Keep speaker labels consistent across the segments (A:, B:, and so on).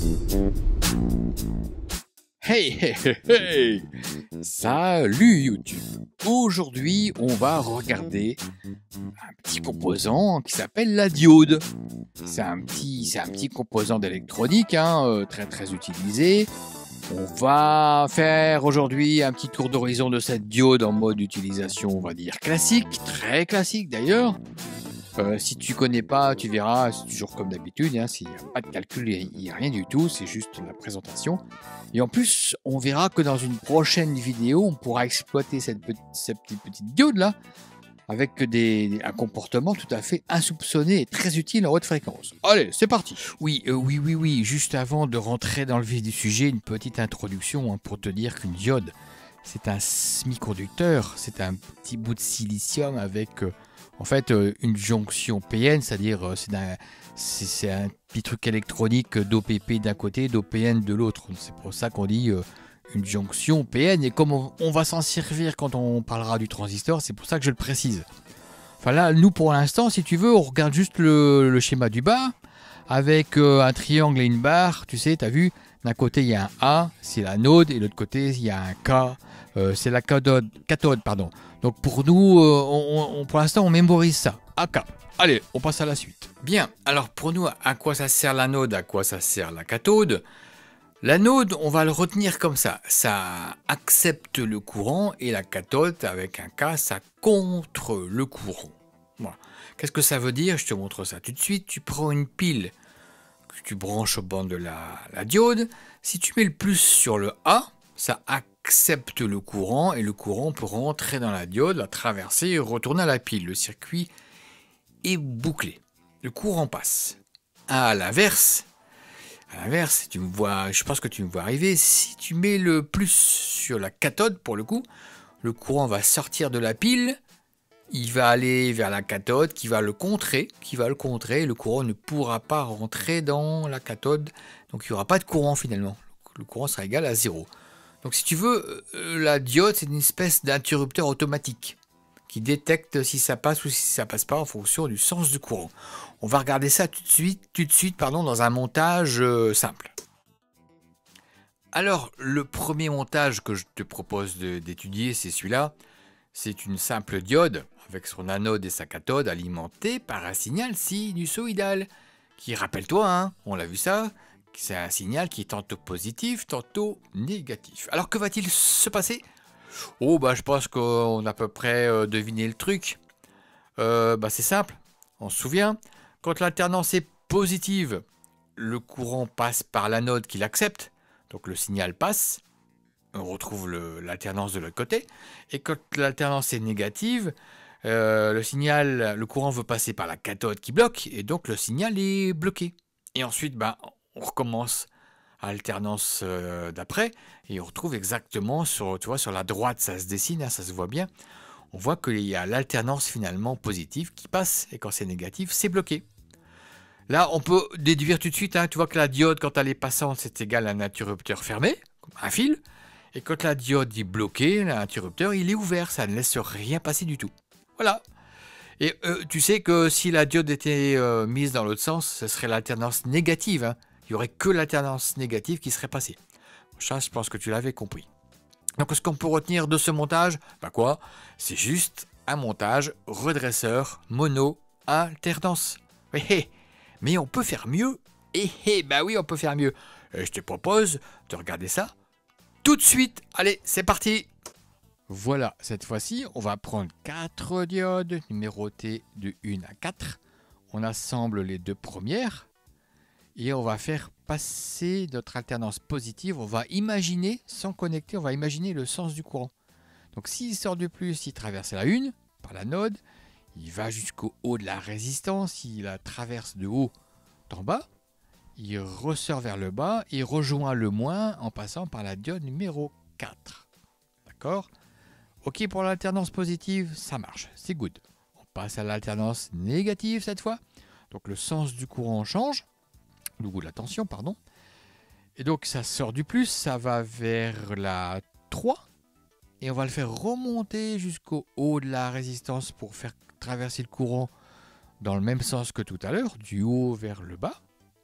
A: Hey, hey, hey, hey! Salut YouTube! Aujourd'hui, on va regarder un petit composant qui s'appelle la diode. C'est un petit composant d'électronique, très utilisé. On va faire aujourd'hui un petit tour d'horizon de cette diode en mode utilisation, on va dire classique, très classique d'ailleurs. Si tu connais pas, tu verras, c'est toujours comme d'habitude, s'il n'y a pas de calcul, il n'y a rien du tout, c'est juste la présentation. Et en plus, on verra que dans une prochaine vidéo, on pourra exploiter cette petite diode-là avec un comportement tout à fait insoupçonné et très utile en haute fréquence. Allez, c'est parti. Oui, juste avant de rentrer dans le vif du sujet, une petite introduction pour te dire qu'une diode, c'est un semi-conducteur, c'est un petit bout de silicium avec... en fait, une jonction PN, c'est-à-dire c'est un petit truc électronique d'OPP d'un côté, d'OPN de l'autre. C'est pour ça qu'on dit une jonction PN. Et comme on va s'en servir quand on parlera du transistor, c'est pour ça que je le précise. Enfin là, nous pour l'instant, si tu veux, on regarde juste le schéma du bas avec un triangle et une barre. Tu sais, tu as vu, d'un côté il y a un A, c'est l'anode, et de l'autre côté il y a un K, c'est la cathode. Donc pour nous, pour l'instant, on mémorise ça. AK. Allez, on passe à la suite. Bien, alors pour nous, à quoi ça sert l'anode, à quoi ça sert la cathode? L'anode, on va le retenir comme ça. Ça accepte le courant et la cathode, avec un K, ça contre le courant. Voilà. Qu'est-ce que ça veut dire? Je te montre ça tout de suite. Tu prends une pile que tu branches au banc de la diode. Si tu mets le plus sur le A, ça accepte le courant et le courant peut rentrer dans la diode, la traverser et retourner à la pile. Le circuit est bouclé. Le courant passe. À l'inverse, tu me vois, je pense que tu me vois arriver. Si tu mets le plus sur la cathode, pour le coup, le courant va sortir de la pile. Il va aller vers la cathode qui va le contrer. Le courant ne pourra pas rentrer dans la cathode. Donc il n'y aura pas de courant finalement. Le courant sera égal à 0. Donc si tu veux, la diode, c'est une espèce d'interrupteur automatique qui détecte si ça passe ou si ça passe pas en fonction du sens du courant. On va regarder ça tout de suite, dans un montage simple. Alors, le premier montage que je te propose d'étudier, c'est celui-là. C'est une simple diode avec son anode et sa cathode alimentée par un signal sinusoïdal qui, rappelle-toi, on l'a vu ça, c'est un signal qui est tantôt positif, tantôt négatif. Alors que va-t-il se passer? Je pense qu'on a à peu près deviné le truc. C'est simple, on se souvient, quand l'alternance est positive, le courant passe par l'anode qui l'accepte, donc le signal passe, on retrouve l'alternance de l'autre côté, et quand l'alternance est négative, le courant veut passer par la cathode qui bloque, et donc le signal est bloqué. Et ensuite, on recommence à l'alternance d'après, et on retrouve exactement sur la droite, ça se dessine, ça se voit bien. On voit qu'il y a l'alternance finalement positive qui passe, et quand c'est négatif, c'est bloqué. Là, on peut déduire tout de suite, tu vois que la diode, quand elle est passante, c'est égal à un interrupteur fermé, comme un fil. Et quand la diode est bloquée, l'interrupteur, il est ouvert, ça ne laisse rien passer du tout. Voilà. Et tu sais que si la diode était mise dans l'autre sens, ce serait l'alternance négative. Il n'y aurait que l'alternance négative qui serait passée. Ça, je pense que tu l'avais compris. Donc, ce qu'on peut retenir de ce montage, c'est juste un montage redresseur mono-alternance. Mais on peut faire mieux. Oui, on peut faire mieux. Je te propose de regarder ça tout de suite. Allez, c'est parti. Voilà, cette fois-ci, on va prendre 4 diodes numérotées de 1 à 4. On assemble les deux premières et on va faire passer notre alternance positive. On va imaginer, sans connecter, on va imaginer le sens du courant. Donc s'il sort du plus, il traverse la 1 par l'anode, il va jusqu'au haut de la résistance, il la traverse de haut en bas, il ressort vers le bas et rejoint le moins en passant par la diode numéro 4. D'accord ? Ok, pour l'alternance positive, ça marche, c'est good. On passe à l'alternance négative cette fois. Donc le sens du courant change, de la tension, pardon. Et donc ça sort du plus, ça va vers la 3. Et on va le faire remonter jusqu'au haut de la résistance pour faire traverser le courant dans le même sens que tout à l'heure, du haut vers le bas.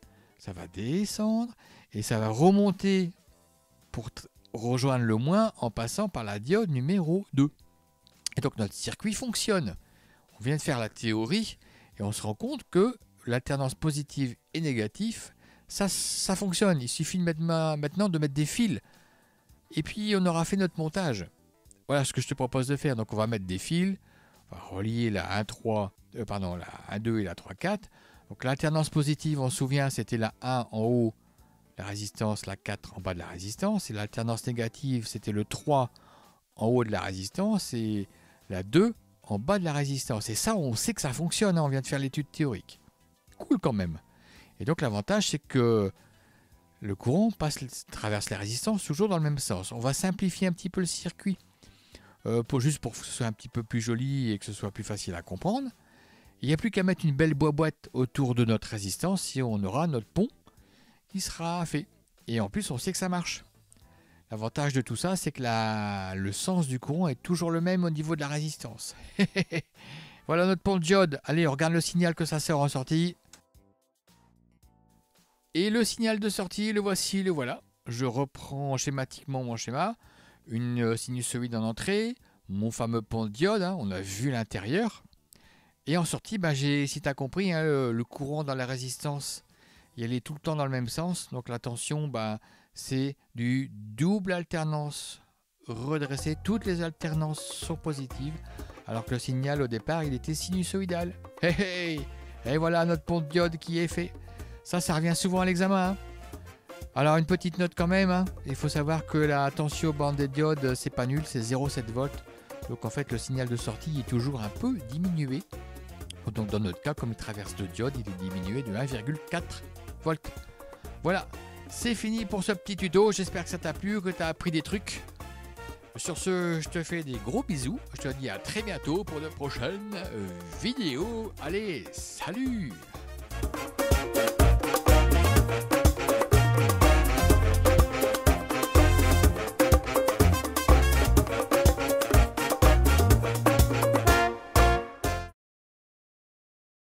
A: ça va descendre et ça va remonter pour rejoindre le moins en passant par la diode numéro 2. Et donc notre circuit fonctionne. On vient de faire la théorie et on se rend compte que l'alternance positive et négative, ça fonctionne. Il suffit de maintenant de mettre des fils. Et puis on aura fait notre montage. Voilà ce que je te propose de faire. Donc on va mettre des fils, on va relier la 1,3, la 1,2 et la 3,4. Donc l'alternance positive, on se souvient, c'était la 1 en haut, la résistance, la 4 en bas de la résistance. Et l'alternance négative, c'était le 3 en haut de la résistance et la 2 en bas de la résistance. Et ça, on sait que ça fonctionne, hein, on vient de faire l'étude théorique. Cool quand même. Et donc l'avantage, c'est que le courant traverse les résistances toujours dans le même sens. On va simplifier un petit peu le circuit, juste pour que ce soit un petit peu plus joli et que ce soit plus facile à comprendre. Il n'y a plus qu'à mettre une belle boîte autour de notre résistance et on aura notre pont qui sera fait. Et en plus, on sait que ça marche. L'avantage de tout ça, c'est que le sens du courant est toujours le même au niveau de la résistance. Voilà notre pont de diode. Allez, on regarde le signal que ça sort en sortie. Et le signal de sortie, le voici, le voilà. Je reprends schématiquement mon schéma. Une sinusoïde en entrée, mon fameux pont de diode, hein, on a vu l'intérieur. Et en sortie, si tu as compris, hein, le courant dans la résistance, il est tout le temps dans le même sens. Donc la tension, c'est du double alternance redressé. Toutes les alternances sont positives. Alors que le signal au départ, il était sinusoïdal. Hey, hey. Et voilà notre pont de diode qui est fait. Ça revient souvent à l'examen. Hein. Alors une petite note quand même. Hein. Il faut savoir que la tension aux bornes des diodes, c'est pas nul, c'est 0,7 volts. Donc en fait, le signal de sortie est toujours un peu diminué. Donc dans notre cas, comme il traverse deux diodes, il est diminué de 1,4 volts. Voilà, c'est fini pour ce petit tuto. J'espère que ça t'a plu, que tu as appris des trucs. Sur ce, je te fais des gros bisous. Je te dis à très bientôt pour de prochaines vidéos. Allez, salut!